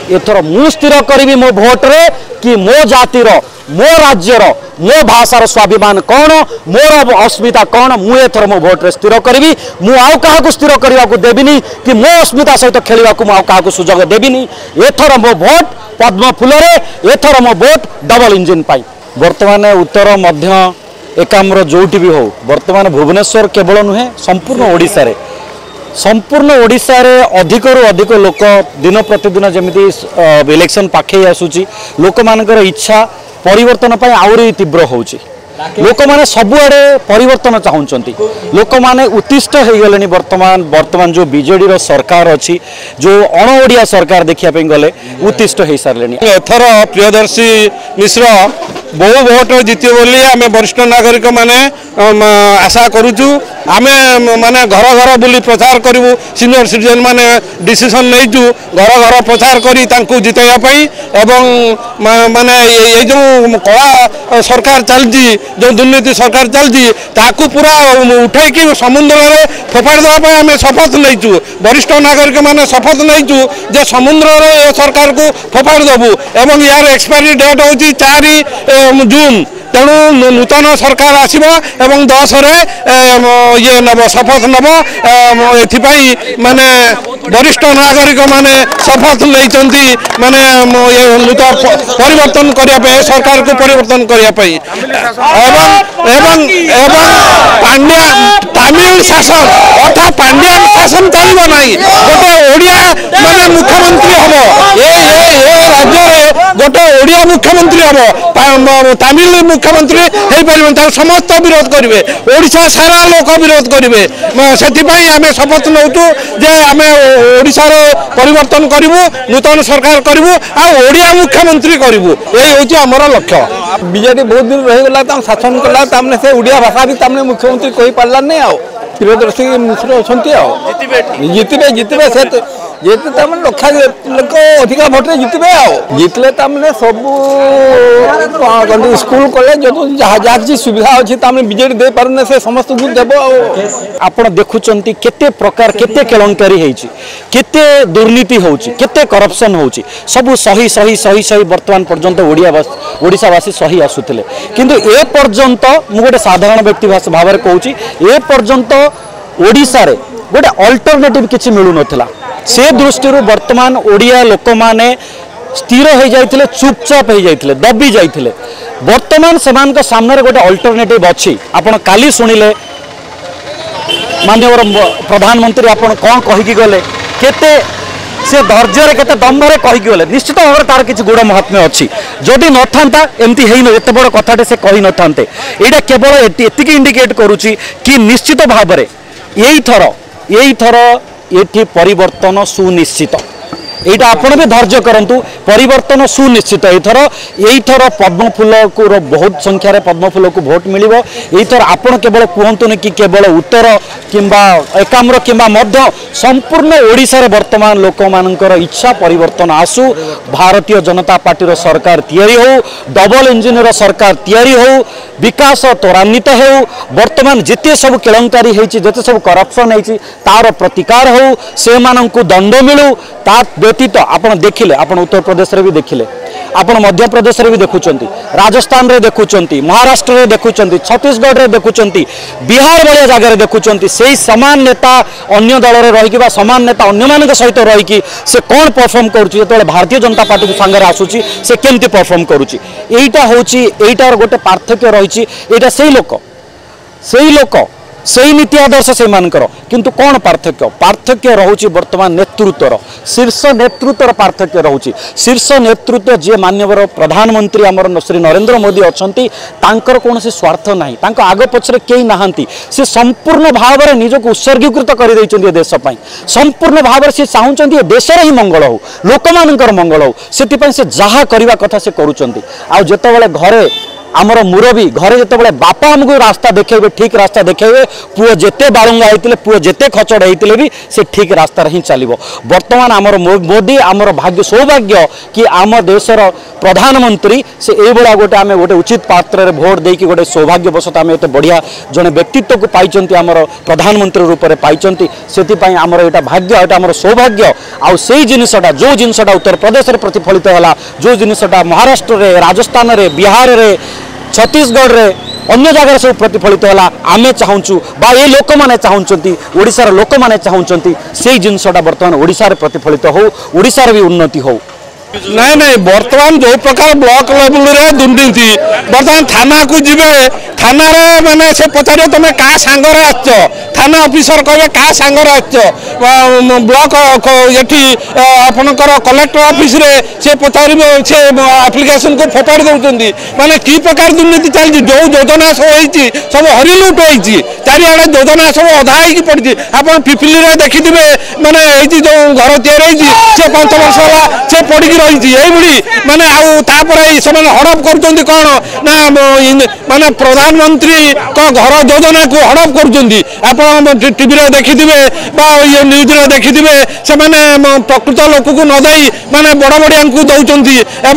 एथर मु स्थिर करी मो भोट रे कि मो जातिर मो राज्यर मो भाषार स्वाभिमान कौन मोर अस्मिता कौन मु एथर मो भोट रे स्थिर करी मु आउ क्या स्थिर करने को देविनी कि मो अस्मिता सहित खेलने को क्या सुजोग देविनी एथर मो भोट पद्म फूल एथर मो भोट डबल इंजिन पाई वर्तमान उत्तर मध्य एकाम्र जोटी भी हो वर्तमान भुवनेश्वर केवल नुहे संपूर्ण ओडिशा रे संपूर्ण ओडिशा रे अधिक रु अधिक लोक दिन प्रतिदिन जमी इलेक्शन पाखे आसूची लोक मानकर इच्छा परिवर्तन पाई आउरी तीव्र होउची लोक माने सबुआडे परिवर्तन चाहूँगी लोक माने उत्तिष्ट हो गले वर्तमान जो बीजेडी रो सरकार अच्छी जो अण ओडिया सरकार देखिया गले उत्तिष्ट हो सारे एथर प्रियदर्शी मिश्र बहु भोट जीत बोली आम वरिष्ठ नागरिक माने आशा करुचु आम माने घर घर बुली प्रचार करूँ सीनियर सिटीजन माने डिसीजन नहींचु घर घर प्रचार करी तांकु जिताइबा एवं माने ये जो कला सरकार चलती जो दुर्नीति सरकार चलती ताकू पूरा उठे समुद्र में फोपाड़ देवाई आम शपथ नहींचु वरिष्ठ नागरिक माने शपथ नहींचु जे समुद्र में सरकार को फोपाड़ देबू एवं यार एक्सपायरी डेट होची 4 जून तेणु नूतन सरकार आसब एवं 10 ये नब शपथ नब एथि माने वरिष्ठ नागरिक माने शपथ नहीं माने नूतन परिवर्तन करने सरकार को परिवर्तन करने एवं पांड्या तमिल शासन अर्थात पांड्या शासन चलो ना गोटे ओडिया माने मुख्यमंत्री हम ये राज्य गोटे ओडिया मुख्यमंत्री हम तमिल मुख्यमंत्री हो पार समस्त विरोध करेंगे ओडिशा सारा लोक विरोध करेंगे से आम शपथ नौचु जे आम ओडिशा परिवर्तन करूँ नूतन सरकार करूँ आड़िया मुख्यमंत्री करूँ यही हूँ आमर लक्ष्य बीजेडी बहुत दिन रहीगला शासन कला से ओडिया भाषा भी मुख्यमंत्री कही पार्ला नहीं आओ प्रियदर्शी मिश्र अच्छा जितबे जितबे से जेते तमने लक्षा लोक अधिका भोट जीतबे आओ जीतले तमने सब स्कूल कॉलेज जो जहाँ जहाँ सुविधा अच्छी तमने बीजेडी दे पारने से समस्त को देबो आपण देखुचंती केते प्रकार केते केलंकारी हेची केते दुर्नीति होची केते करप्शन होची सब सही सही सही सही वर्तमान पर्यंत ओडिशावासी सही आसुथिले किंतु ए पर्यंत मु गोटे साधारण व्यक्ति भाव में कहूँ ए पर्यंत ओडिशा रे गोटे अल्टरनेटिव किछि मिलु नथिला से दृष्टि वर्तमान ओडिया लोक माने स्थिर हो जाइथिले चुपचाप हो जाइथिले दबी जाइथिले वर्तमान सेमानक सामने गोटे अल्टरनेटिव अच्छी आपण काली सुनिले माननीय प्रधानमंत्री आपण कौन कहीकि गले केते से धैर्य केते दम्भरे कहीकि गले निश्चित भाव तार किछि गुण महात्म्य अच्छी जदि न था एमती हेन एत बड़ कथाटे से कही न था यहाँ केवल एतिक इंडिकेट करुच्ची कि निश्चित भाव में यही थर ये परिवर्तन सुनिश्चित यहाँ आपण भी धैर्य करंतु परिवर्तन सुनिश्चित यही थर पद्म फूल को बहुत संख्यार पद्म फूल को भोट मिल थर आपण केवल कहतुनि कि केवल उत्तर किंबा एकाम्र किंबा मध्य संपूर्ण ओडिशा रे वर्तमान लोक मानकर इच्छा परिवर्तन आसु भारतीय जनता पार्टी रो सरकार तैयारी हो डबल इंजिन रो सरकार तैयारी हो विकास त्वरान्वित हो वर्तमान जिते सब केलंकारी होती जिते सब करप्शन होती तार प्रतिकार हो से माननकु दंड मिलू ता व्यतीत आपण देखिले आपण उत्तर प्रदेश रे भी देखिले आपण मध्य प्रदेश रे भी देखुचंती राजस्थान रे देखुचंती महाराष्ट्र रे देखुचंती छत्तीसगढ़ रे देखुचंती बिहार वाले जगह रे देखुचंती सेही समान नेता अन्य दल रे रही बा समान नेता अन्य मानक सहित रही से कौन परफॉर्म करुच्ची जो भारतीय जनता पार्टी संगे आसूची से केमती परफॉर्म करुच्ची एटा होची एटार गोटे पार्थक्य रही एटा सेही लोक सही नीति आदर्श से मानकर किंतु कौन पार्थक्य रोचे वर्तमान नेतृत्वर शीर्ष नेतृत्वर पार्थक्य रोचे शीर्ष नेतृत्व जी माननीय प्रधानमंत्री आमर श्री नरेंद्र मोदी अच्छा कौन से स्वार्थ ना आग पछरे कई नहांती से संपूर्ण भाव में निजक उत्सर्गीकृत कर देशपाई संपूर्ण भाव में सी चाहूँ देशर ही मंगल हो लोक मानकर मंगल हो से जहाँ करने कथा से करुँच आ जितेबाला घरे आमर मुरबी घरे जिते बापा आमको रास्ता देखेबे ठीक रास्ता देखेबे पुओ जेते बालुंगा होते पुओ जेते खचड़ होते भी से ठीक रास्ता ही चलो। बर्तमान आमर मोदी आमर भाग्य सौभाग्य कि आम देशर प्रधानमंत्री से ये गोटे आम गोटे उचित पात्र भोट देकी गोटे सौभाग्यवशत आम एत बढ़िया जड़े व्यक्तित्व को पाई आमर प्रधानमंत्री रूप में पाई से आमर यहाँ भाग्य यहाँ आमर सौभाग्य आउ से जिनसटा जो जिनसटा उत्तर प्रदेश में प्रतिफलित है जो जिनसटा महाराष्ट्र रे राजस्थान रे बिहार रे छत्तीसगढ़ रे अन्य जगह सब प्रतिफलित है आमे चाहूँ बा ये लोक मैंने चाहते ओडिशार लोक मैंने चाहते से जिनसटा बर्तमान ओडिशार प्रतिफलित हो ओडिशार भी उन्नति हो। नहीं नहीं बर्तमान जो प्रकार ब्लॉक लेवल रे दुर्नीति बर्तमान थाना को जीवे थाना रे माने से पचारे तुम क्या सांगरे आच थाना ऑफिसर कहे क्या सांगरे आच ब्लॉक ये आपणकर कलेक्टर ऑफिस रे से पचार से एप्लिकेशन को फोपाड़ी दौरान माने की प्रकार दुर्नीति चलती जो योजना सब सब हरिलुट होती चारिआडे योजना सब अधा हो पड़ी आप पिपिली रे देखिथे माने जो घर तैयारी से 5 वर्ष है से पड़ी रही माने हड़प कर कौन ना माने प्रधानमंत्री घर योजना को हड़प कर टीवी देखिथे ये न्यूज रे देखिथे से प्रकृत लोक को न दे माने बड़ बड़िया को दौरान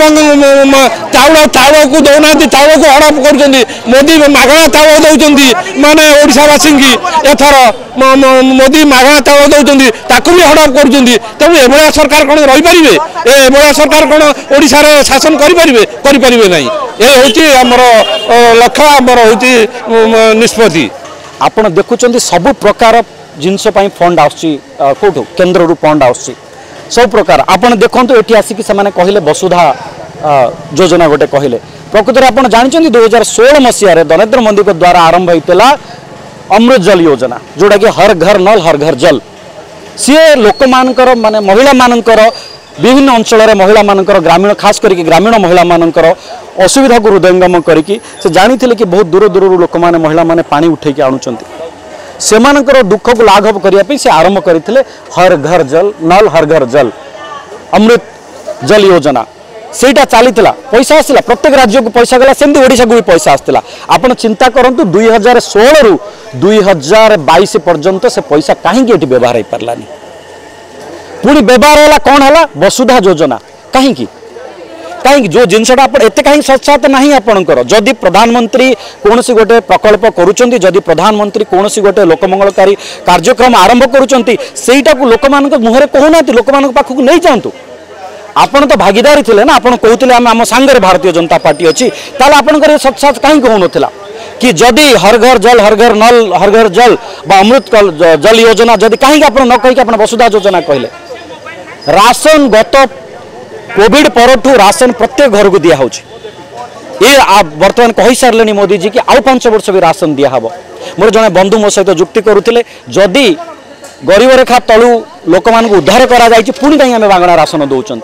चाउल चाउल को दौना चाउल को हड़प कर मोदी मागणा चाउल दौरान माने ओडिशावासी की एथर मोदी मागणा चाउल दौरान भी हड़प कर तेणु एभलिया सरकार कौन रही पारे सरकार कौन ओडिशा रे शासन करें नहीं ये हूँ आमर लक्ष्य आमर हूँ निष्पत्ति। आपण देखुं सबु प्रकार जिनस फंड आउट केन्द्र रू फंड आउट सब प्रकार आपण देखो ये आसिक से कहले वसुधा योजना गोटे कहले प्रकृत में आप जानते 2016 मसीह नरेंद्र मोदी के द्वारा आरंभ होता अमृत जल योजना जोटा कि हर घर नल हर घर जल सी लोक मानकर माने महिला मानकर विभिन्न अंचल महिला मानकर ग्रामीण खास करके ग्रामीण महिला मानकर असुविधा को हृदयंगम करके से जानी कि बहुत दूर दूर लोक मैंने महिला माने पानी उठेकी आणुचंती सेमानकर दुख को लाघव करने से आरंभ करते हर घर जल नल हर घर जल अमृत जल योजना सेटा चली पैसा आसला प्रत्येक राज्य को पैसा गला सेमती ओडिशा को भी पैसा आसला। आपण चिंता करंतु 2016 रु 2022 पर्यंत से पैसा कहीं व्यवहार हो पारानी पुणी व्यवहार है कौन है वसुधा योजना कहीं कहीं जो जिनसा एत कहीं सत्सात ना आपणकर जदि प्रधानमंत्री कौन सी गोटे प्रकल्प करुँच जदि प्रधानमंत्री कौन सी गोटे लोकमंगलकारी कार्यक्रम आरंभ करुँचा को लोक मुहर कहूना लोक पाखक नहीं जातु आपण तो भागीदारी थे ना आप कहते आम सांगे भारतीय जनता पार्टी अच्छी ताल आपंकर सत्सात कहीं कहूना कि जदि हर घर जल हर घर नल हर घर जल अमृत जल योजना जदि कहीं आप न कहीकि आप वसुधा योजना कहले राशन गत कोविड परठू राशन प्रत्येक घर को दिया ये बर्तमान कही सारे मोदी जी कि आउ 5 वर्ष भी राशन दिहब मोर जड़े बंधु मो सहित जुक्ति करुले जदि गरीब रेखा तलू लोक मान उद्धार करा पुणी कहीं आम मागणा राशन दौरान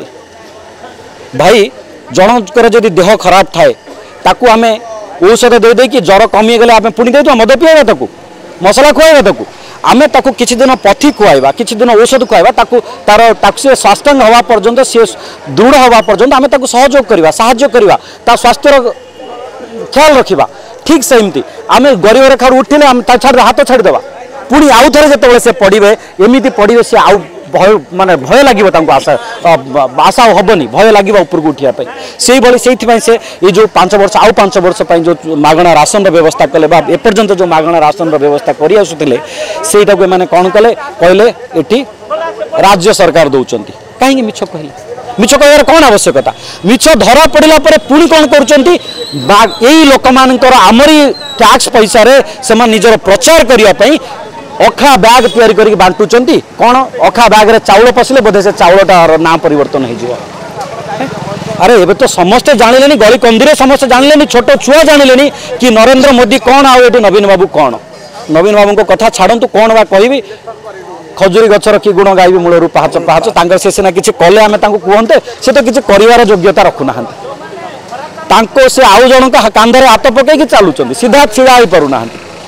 भाई जनकर जदि देह खराब थाए ताकू आम औषध दे कि ज्वर कमी गले आम पुणी दे मद पीवा ताकू मसला खुआवा ताकू आमे ताकू किछि दिन पथी खुआइबा किछि दिन औषध खुआइबा ताकू तार से स्वास्थ्य हवा पर्यंत सी दृढ़ हवा पर्यंत आमे ताकू सहयोग करिबा साहाय्य करिबा ता स्वास्थ्य ख्याल रखिबा ठीक सेमती आमे गरीब रेखा उठिले आम ता छाड़ हाथ छाड़ी देबा पुणी आउ थे जिते से पड़े एमती पड़े सी आउ भय माने भय लगे आशा आशा हेनी भय लगे उपरको उठापी से भाई से ये जो 5 वर्ष आउ 5 वर्ष जो मागणा राशन व्यवस्था कले एपर्यंत जो मागणा राशन व्यवस्था कर आसुले सेटा को मैंने कौन कले कहले ये राज्य सरकार दौरान कहीं मिछ कहले मिछ कह कौन आवश्यकता मिछ धरा पड़ा पुणी कौन कर लोक मानकर आमरी टैक्स पैसा से निजर प्रचार करने अखा बैग तैयारी करके बांटुंट कौन अखा बैग रे चाउल पशिले बोधे से चाउलटार ना परिवर्तन हो अरे एबे तो समस्ते जानिले गली कंदी समस्ते जानिले छोट छुआ जानिले कि नरेंद्र मोदी कौन आउ नवीन बाबू कौन नवीन बाबू को कथा छाड़ू कौन बा कहि खजुरी गचर कि गुण गायबी मूलर पाहाच पाहाच से सीना किसी कले आम कहते से तो किसी कर योग्यता रखुना से आउ जन कांधरे हाथ पकईकि चलुंट सीधा छिड़ा हो पारना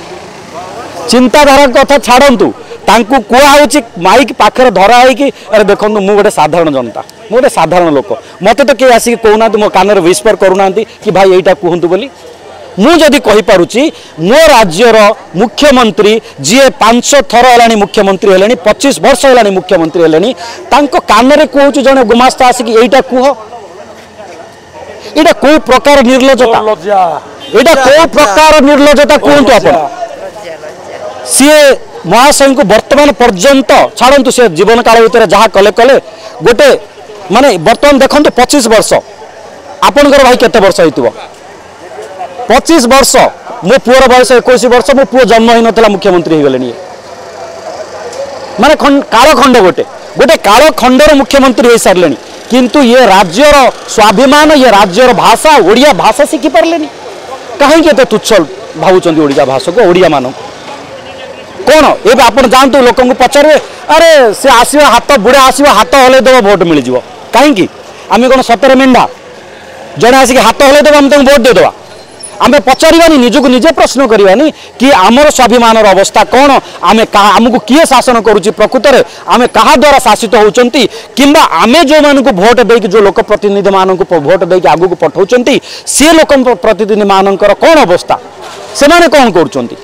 चिंताधारा कथा छाड़ू कहु माइक पाखे धरा है अरे देखो मु गोटे साधारण जनता मु गोटे साधारण लोक मत तो किए आसिक कहना मो कान विस्पर करूना कि भाई यहीटा कहतु बोली मु जदि कहि पारुची मो राज्यर मुख्यमंत्री जी 5 थर है मुख्यमंत्री है 25 वर्ष है मुख्यमंत्री है कान में कहूँ जड़े गुमास्ता आसिक यहीटा कह यहाँ कौ प्रकार निर्लजता यहाँ कौ प्रकार निर्लजता कहतु आप सी महाशय को वर्तमान पर्यंत छाड़ू सी जीवन काल भितर जहाँ कले कले गोटे माने वर्तमान देखो 25 वर्ष आपणकर भाई केते वर्ष होइतिबो 25 वर्ष मो पुअर बयस 21 वर्ष मो पुओ जन्म ही नथला मुख्यमंत्री हो गले माने कालखंड गोटे गोटे कालखंडर मुख्यमंत्री हो सारे किंतु ये राज्यर स्वाभिमान ये राज्यर भाषा ओडिया भाषा शिखि पारे कहीं तुच्छ भावुं ओडिया भाषा को ओडिया मान कौन ये आप जानतु लोक पचारे अरे से आसवा हाथ बुढ़ा आसवा हाथ हलैदेव भोट मिल जाव कहीं आम कौन सतरे मेढ़ा जड़े आसिक हाथ हलैदेव आम भोट देदेवा आम पचारानी निजक निजे प्रश्न करानी कि आमर स्वाभिमान अवस्था कौन आम आमको किए शासन करुच्ची प्रकृत में आम क्या द्वारा शासित होती किंबा आम जो मान भोट देकी जो लोक प्रतिनिधि मान भोट देकी आगू को पठाउछंती से लोक प्रतिनिधि मानकर कौन अवस्था से माने कौन करुछंती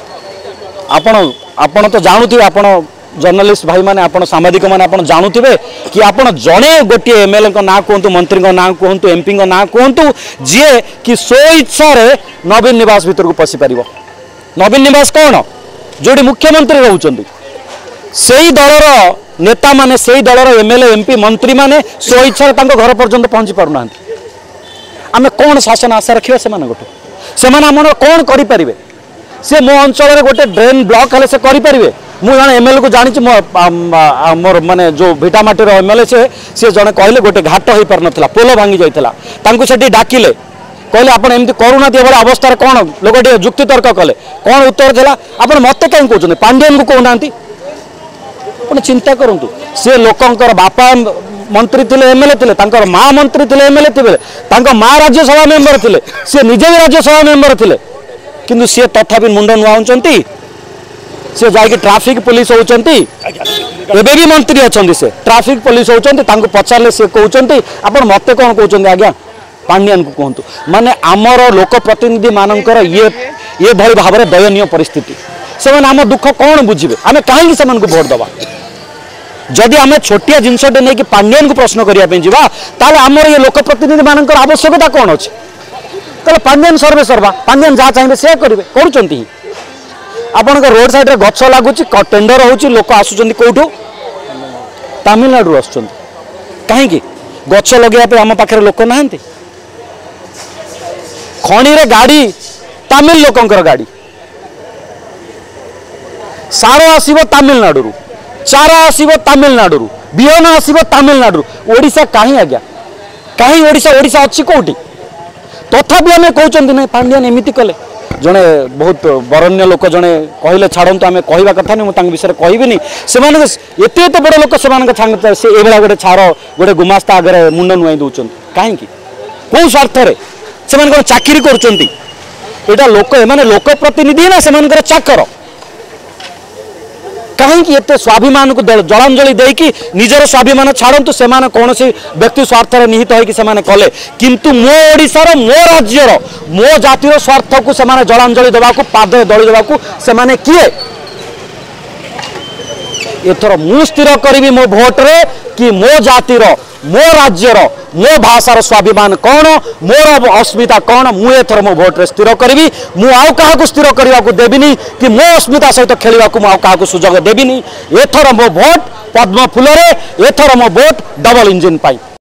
आपण तो जानूथिबे आपण जर्नलिस्ट भाई माने आपण सामाजिक माने आपण जानूथिबे कि आपण जणे गोटे एमएलए को ना कहतु मंत्री को ना कहतु एमपी को ना कहतु जी कि सो इच्छा रे नवीन निवास भीतर को पसी पारिबो नवीन निवास कौन जोड़ी मुख्यमंत्री रहउचंदी सेही दलर नेता माने सेही दलर एमएलए एमपी मंत्री माने सो इच्छा रे तांको घर पर्यंत पहुंची पारु नांती आमे कोन शासन आशा रखिबा से माने गोटे से माने हमर कोन करि परिबे से मो अंचल गोटे ड्रेन ब्लॉक हेले से करि परिबे मु जन एमएलए को जानी मोर माने जो भिटामाटीर एमएलए से जने कहले गोटे घाट हो पार नथिला पोल भांगी जाइथिला तांको सेठी डाकिले कहले आपण एमती करूना एभली अवस्था कौन लोक जुक्ति तर्क कले कौन उत्तर देला आपण मते कहीं कहते पांडियन को कहना आपण चिंता करंतु से लोकंकर बापा मंत्री थे एमएलए थे तांकर माँ मंत्री थे एमएलए थे तांकर माँ राज्यसभा मेंबर थे सी निजे भी राज्यसभा मेंबर थे किंतु सी तथापि मुंड नुआउंचंती से जाके ट्रैफिक पुलिस होउचंती एबे भी मंत्री अछंती से ट्रैफिक पुलिस होउचंती तांको पचारले से कहउचंती आपण मते कोन कहउचंती आज्ञा पांडियन को कहतु माने आमर लोक प्रतिनिधि मानकर ये भली भाव में दयनीय परिस्थिति से माने आम दुख कौन बुझे आम कहीं से भोट दबा जदि आम छोटिया जिनसटे नहीं कि पांडियन को प्रश्न करने जावा ताले आमर ये लोक प्रतिनिधि मानकर आवश्यकता कौन अच्छे ताले पांडियन सर्वे सर्वा पांडियन जहाँ चाहिए से करेंगे करुँच आपण रोड साइड रे गछ लगुच टेंडर होची लोक आसुचंती कोठो तमिलनाडु आसुचंती कहीं गछ लगे आम पाखे लोक नाहांती खणी रे गाड़ी तमिल लोकंकर गाड़ी सार आसीबो तमिलनाडु चारा आसीबो तमिलनाडु बिहन आसीबो तमिलनाडु ओडिशा कहीं आज्ञा कहीं ओडिशा ओडिशा अच्छी कोठी तथापि आम कहते ना पांडियन एमती कले जड़े बहुत बरण्य लोक जड़े कहले छाड़ू आम कहवा कथा नहीं मुझे विषय कहबी से एत बड़ लोक से ये गोटे छार गोटे गुमास्ता आगे मुंड नुआई दौरान कहीं कौ स्वार्थ से कौन चाकरी कर लोक एमाने लोक प्रतिनिधि ना से चाकर कहीं एत स्वाभिमान को जलांजलि देकी निजर स्वाभिमान छाड़ू से कौन व्यक्ति स्वार्थ निहित होने कले किंतु मो ओडिशार मो राज्यर मो जातिर स्वार्थ को से जलांजलि देवाक पाद दली देवाक से किए एथर मु स्थिर करी मो भोट रे कि मो जातिर मो राज्यर मो भाषार स्वाभिमान कौन मोर अस्मिता कौन मु एथर मो भोट रे स्थिर करी मु आउ क्या स्थिर करने को देविनी कि मो अस्मिता सहित खेलने को क्या सुजोग देविनी एथर मो भोट पद्म फूल रे एथर मो भोट डबल इंजिन पाई।